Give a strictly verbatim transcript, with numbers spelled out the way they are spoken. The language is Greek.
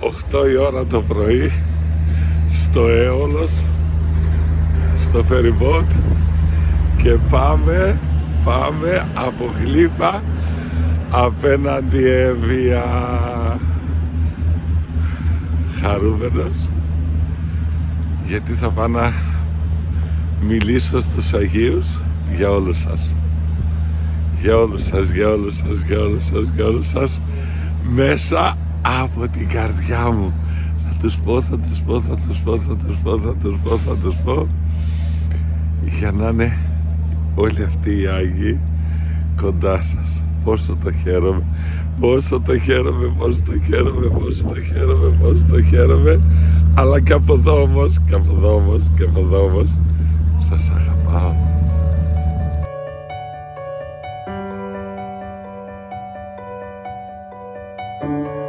οκτώ η ώρα το πρωί στο Έολος, στο φεριμπότ, και πάμε, πάμε από Γλύφα απέναντι Εύβοια. Χαρούμενος, γιατί θα πάω να μιλήσω στους Αγίους για όλους σας. Για όλους σας, για όλους σας, για όλους σας, για όλους σας, μέσα από την καρδιά μου. Θα τους πω, θα τους πω, θα τους πω, θα τους πω, θα τους πω, θα τους πω, για να είναι όλοι αυτοί οι Άγιοι κοντά σας. Πόσο το χαίρομαι, πόσο το χαίρομαι, πόσο το χαίρομαι, πόσο το χαίρομαι, πόσο το χαίρομαι. Αλλά και από εδώ όμως, και από εδώ όμως, και από εδώ όμως, σας αγαπάω. Thank you.